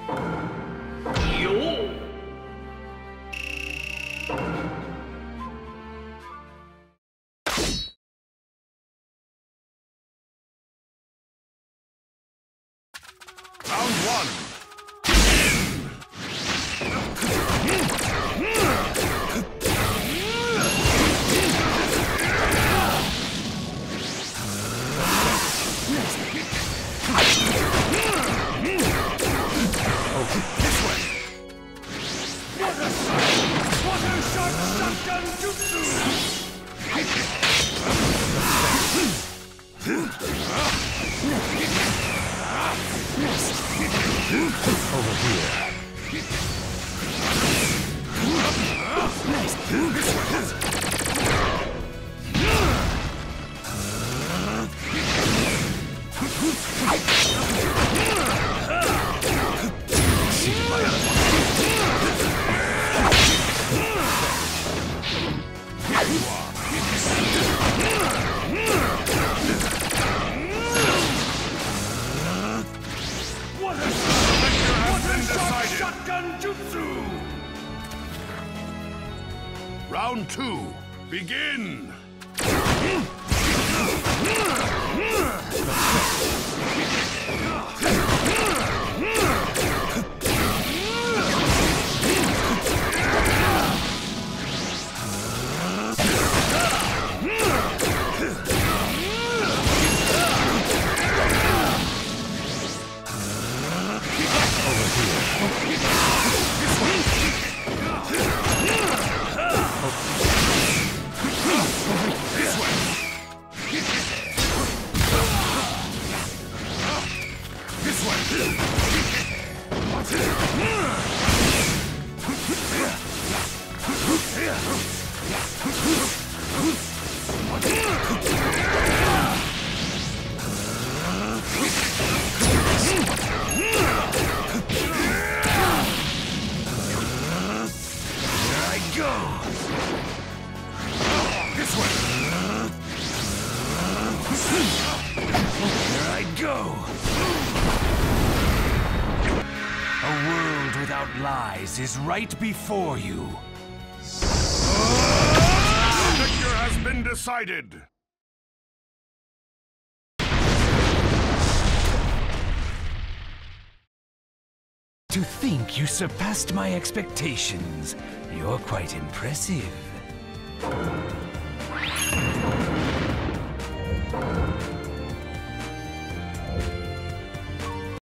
Yo! Round one. This way. Water shot shotgun jutsu. Over here. Shotgun jutsu. Round two. Begin. A world without lies is right before you. The victor has been decided. To think you surpassed my expectations. You're quite impressive.